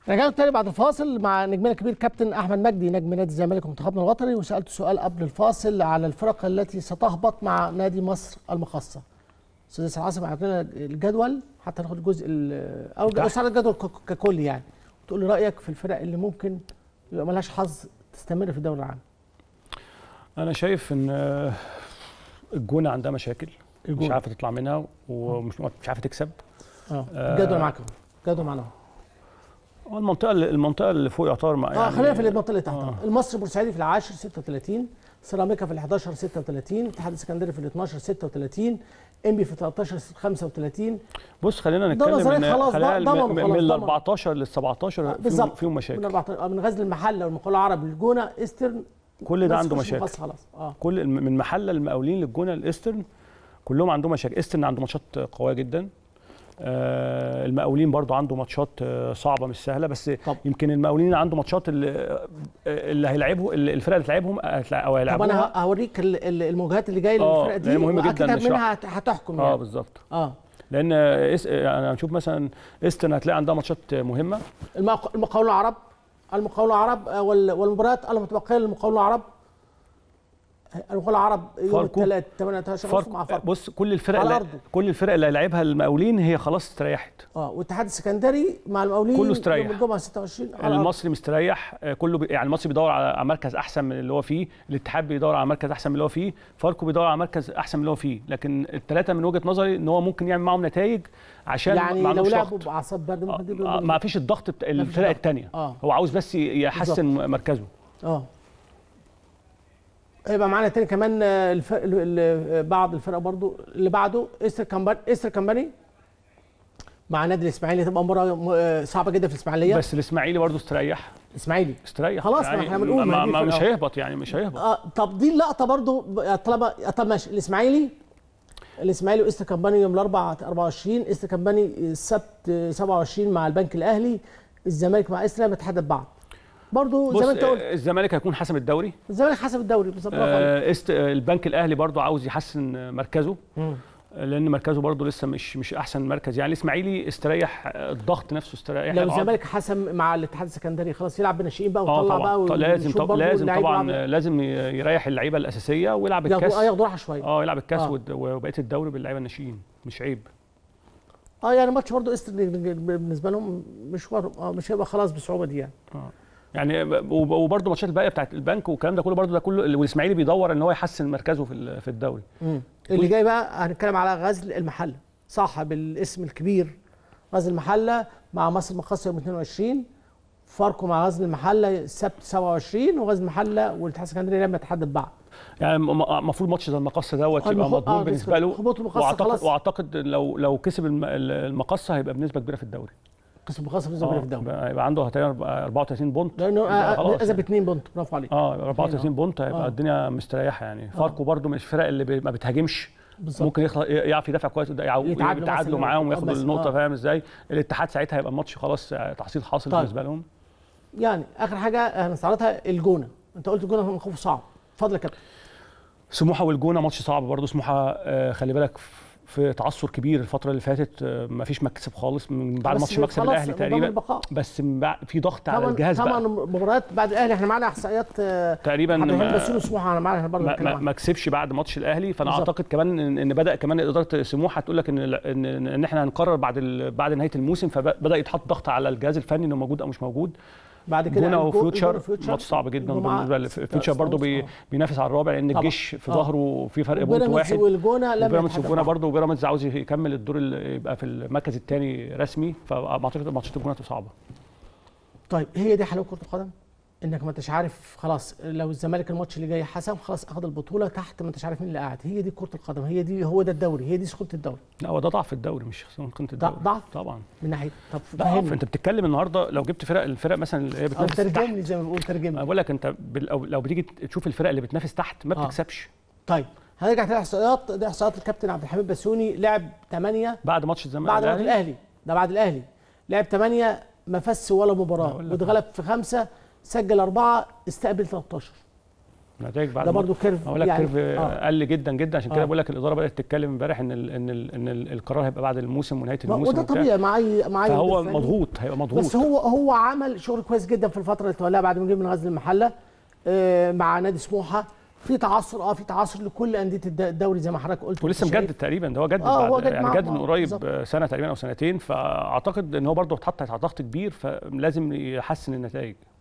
رجعنا تاني بعد الفاصل مع نجمنا الكبير كابتن احمد مجدي نجم نادي الزمالك ومنتخبنا الوطني، وسالته سؤال قبل الفاصل على الفرق التي ستهبط مع نادي مصر المقاصه. استاذ ياسر عاصم عطينا الجدول حتى ناخد الجزء او الجدول ككل يعني، وتقول لي رايك في الفرق اللي ممكن يبقى مالهاش حظ تستمر في الدوري العام. انا شايف ان الجونه عندها مشاكل، مش عارفه تطلع منها ومش عارفه تكسب. الجدول معاك، الجدول معانا. المنطقه اللي فوق يعتبر يعني خلينا في المنطقه اللي تحت. المصري بورسعيدي في العاشر 36، سيراميكا في ال11 36، الاتحاد السكندري في ال12 36، انبي في 13 35. بص خلينا نتكلم من ال 14 لل 17 فيهم مشاكل. من غزل المحله والمقاولون العرب للجونه استرن كل ده عنده مشاكل. خلاص كل من محله المقاولين للجونه الاسترن كلهم عندهم مشاكل. استرن عنده ماتشات قويه جدا. المقاولين برضو عنده ماتشات صعبه مش سهله، بس يمكن المقاولين عنده ماتشات اللي هيلعبوا الفرق اللي تلعبهم او هيلعبوها. طب انا هوريك المواجهات اللي جايه للفرق دي مهمه جدا منها هتحكم يعني. بالظبط. لان انا هنشوف مثلا استرن هتلاقي عندها ماتشات مهمه. المقاولون العرب والمباريات المتبقيه للمقاولون العرب. المقاولون العرب يوم الثلاث 18 مع فاركو. بص كل الفرق اللي هيلاعبها المقاولين هي خلاص استريحت. والاتحاد السكندري مع المقاولين كله استريح. يوم الجمعه 26. المصري مستريح كله يعني المصري بيدور على مركز احسن من اللي هو فيه، الاتحاد بيدور على مركز احسن من اللي هو فيه، فاركو بيدور على مركز احسن من اللي هو فيه، لكن الثلاثه من وجهه نظري ان هو ممكن يعمل معاهم نتائج عشان يعني لو لعبوا باعصاب برد ممكن ما فيش الضغط بتاع الفرق الثانيه. هو عاوز بس يحسن مركزه. يبقى معانا تاني كمان بعض الفرق برضو اللي بعده استر كامباني مع نادي الاسماعيلي. تبقى مباراه صعبه جدا في الاسماعيليه، بس الاسماعيلي برضو استريح. استريح خلاص يعني احنا بنقول مش هيهبط يعني مش هيهبط. طب دي اللقطه برضو طالما طب ماشي. الاسماعيلي واستر كامباني يوم الاربعاء 24، استر كامباني السبت 27 مع البنك الاهلي، الزمالك مع استر بيتحدوا ببعض برضو زي ما انت قلت. الزمالك هيكون حسم الدوري. الزمالك حسم الدوري بالظبط. البنك الاهلي برضو عاوز يحسن مركزه. لان مركزه برضو لسه مش احسن مركز يعني. الاسماعيلي استريح، الضغط نفسه استريح. لو الزمالك حسم مع الاتحاد السكندري خلاص يلعب بناشئين بقى ويطلع بقى لازم طبعا لازم يريح اللعيبه الاساسيه ويلعب الكاس. ياخد راحه شويه. يلعب الكاس وبقيه الدوري باللعيبه الناشئين مش عيب. يعني ماتش برضو بالنسبه لهم مش هيبقى خلاص بالصعوبه دي يعني. يعني وبرده ماتشات الباقيه بتاعت البنك والكلام ده كله والاسماعيلي بيدور ان هو يحسن مركزه في الدوري. اللي جاي بقى هنتكلم على غزل المحله صاحب الاسم الكبير. غزل المحله مع مصر المقاصه يوم 22، فاركو مع غزل المحله السبت 27، وغزل المحله والاتحاد السكندري لما يتحدوا ببعض. يعني المفروض ماتش زي المقاصه دوت يبقى مضمون بالنسبه له. واعتقد لو كسب المقاصه هيبقى بنسبه كبيره في الدوري. قسم بخاصه في الدوري هيبقى عنده 34 بونت لانه اذا ب2 بونت. برافو عليك. 34 بونت هيبقى الدنيا مستريحه يعني. فاركو برده مش الفرق اللي ما بتهاجمش بالزبط. ممكن يعرف يدافع كويس يتعادلوا معاهم وياخدوا النقطه. فاهم ازاي؟ الاتحاد ساعتها هيبقى الماتش خلاص تحصيل حاصل بالنسبه لهم. يعني اخر حاجه هنستعرضها الجونه. انت قلت الجونه من خوف صعب. اتفضل يا كابتن. سموحه والجونه ماتش صعب برده. سموحه خلي بالك في تعثر كبير الفتره اللي فاتت، ما فيش مكسب خالص من بعد ماتش مكسب الاهلي تقريبا. بس في ضغط على الجهاز بقى. طبعا مباريات بعد الاهلي احنا معانا احصائيات تقريبا ما كسبش بعد ماتش الاهلي. فانا اعتقد كمان ان بدا كمان اداره سموحه تقول لك ان احنا هنقرر بعد نهايه الموسم، فبدا يتحط ضغط على الجهاز الفني انه موجود او مش موجود. بعد كده جونه وفيوتشر ماتش صعب جدا بالنسبه لفيوتشر برضه بينافس على الرابع لان الجيش في ظهره في فرق بونت واحد. والجونه برضه بيراميدز عاوز يكمل الدور اللي يبقى في المركز الثاني رسمي. فاعتقد ماتشات الجونه صعبه. طيب هي دي حلاوه كره القدم، انك ما انتش عارف خلاص. لو الزمالك الماتش اللي جاي حسم خلاص اخذ البطوله تحت، ما انتش عارف مين اللي قاعد. هي دي كره القدم، هو ده الدوري، هي دي سخونه الدوري. لا هو ده ضعف الدوري مش سخونه الدوري. ضعف طبعا من ناحيه. طب فهمني انت بتتكلم النهارده لو جبت الفرق مثلا اللي هي بتنافس تحت. ترجمني زي ما بقول ترجمني. انا بقول لك انت لو بتيجي تشوف الفرق اللي بتنافس تحت ما بتكسبش. طيب هنرجع تاني الاحصائيات. دي احصائيات الكابتن عبد الحميد بسيوني. لعب 8 بعد ماتش الزمالك بعد الاهلي. ده بعد الاهلي لعب 8 ما فاز ولا مباراه، واتغلب في 5، سجل 4، استقبل 13. النتائج بعد ده برضه كيرف اقول لك يعني كيرف قل جدا جدا، عشان كده بقول لك الاداره بدات تتكلم امبارح ان القرار هيبقى بعد الموسم ونهايه الموسم، وده طبيعي مع اي فهو مضغوط، هيبقى مضغوط. بس هو عمل شغل كويس جدا في الفتره اللي تولاها بعد ما جه من غزل المحله مع نادي سموحه. في تعثر في تعثر لكل انديه الدوري زي ما حضرتك قلت، ولسه مجدد تقريبا، ده هو جدد هو بعد يعني جدد من قريب بالزبط. سنه تقريبا او سنتين، فاعتقد ان هو برضه اتحط تحت ضغط كبير، فلازم يحسن النتائج.